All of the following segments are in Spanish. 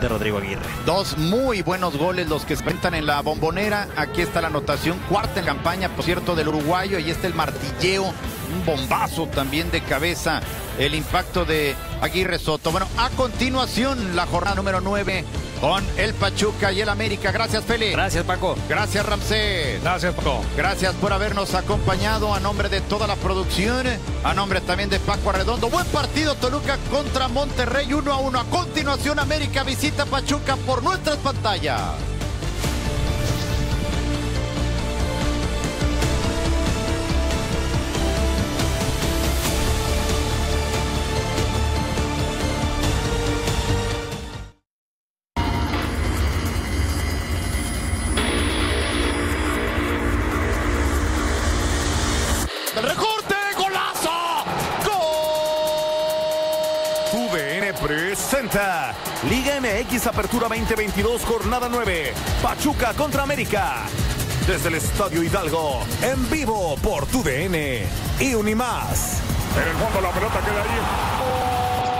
de Rodrigo Aguirre. Dos muy buenos goles los que se enfrentan en la Bombonera. Aquí está la anotación, cuarta en campaña, por cierto, del uruguayo. Ahí está el martilleo, un bombazo también de cabeza, el impacto de Aguirre Soto. Bueno, a continuación, la jornada número 9 con el Pachuca y el América. Gracias, Félix. Gracias, Paco. Gracias, Ramsés. Gracias, Paco. Gracias por habernos acompañado a nombre de toda la producción, a nombre también de Paco Arredondo. Buen partido, Toluca contra Monterrey, 1-1. A continuación, América visita Pachuca por nuestras pantallas. El recorte, golazo, gol. TUDN presenta Liga MX Apertura 2022, jornada 9, Pachuca contra América. Desde el Estadio Hidalgo, en vivo por TUDN y Unimás. En el fondo la pelota queda ahí.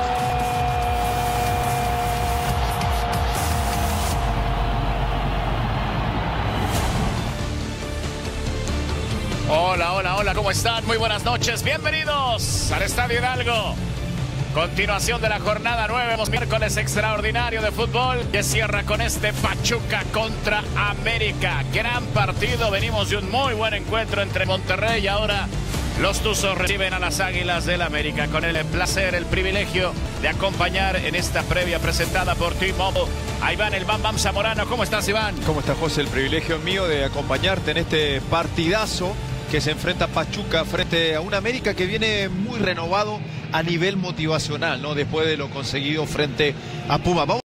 Hola, hola, hola, ¿cómo están? Muy buenas noches, bienvenidos al Estadio Hidalgo. Continuación de la jornada 9, miércoles extraordinario de fútbol que cierra con este Pachuca contra América. Gran partido, venimos de un muy buen encuentro entre Monterrey y ahora los Tuzos reciben a las Águilas del América. Con el placer, el privilegio de acompañar en esta previa presentada por T-Mobile a Iván el Bam Bam Zamorano. ¿Cómo estás, Iván? ¿Cómo estás, José? El privilegio es mío de acompañarte en este partidazo que se enfrenta Pachuca frente a un América que viene muy renovado a nivel motivacional, ¿no? Después de lo conseguido frente a Puma.